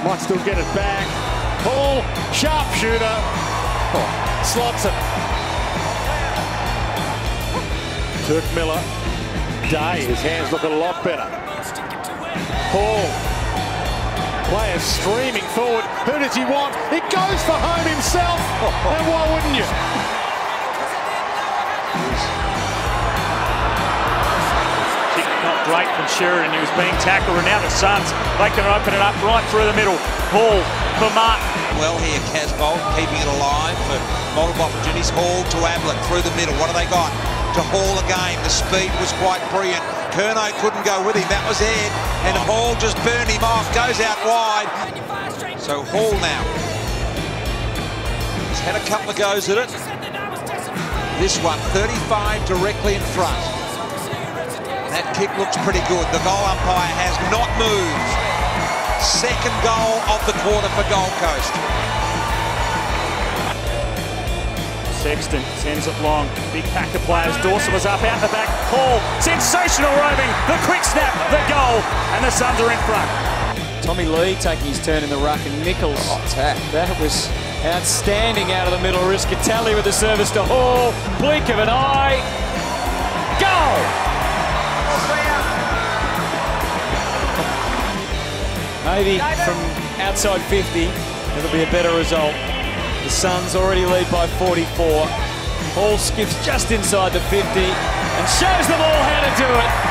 Might still get it back. Hall, sharpshooter. Slots it. Turk Miller. Day, his hands look a lot better. Hall. Players streaming forward. Who does he want? He goes for home himself. And why wouldn't you? Not great from Sheridan. He was being tackled, and now the Suns, they can open it up right through the middle. Hall for Martin. Well here, Casbolt keeping it alive for multiple opportunities. Hall to Ablett through the middle. What have they got? To Hall again. The speed was quite brilliant. Kerno couldn't go with him. That was Ed. And Hall just burned him off. Goes out wide. So Hall now. He's had a couple of goes at it. This one, 35 directly in front. That kick looks pretty good. The goal umpire has not moved. Second goal of the quarter for Gold Coast. Sexton sends it long. Big pack of players. Dawson was up, out the back. Hall, sensational roving. The quick snap, the goal, and the Suns are in front. Tommy Lee taking his turn in the ruck, and Nichols. That was outstanding out of the middle. Riscatelli with the service to Hall. Blink of an eye. Goal! Maybe from outside 50, it'll be a better result. The Suns already lead by 44. Hall skips just inside the 50 and shows them all how to do it.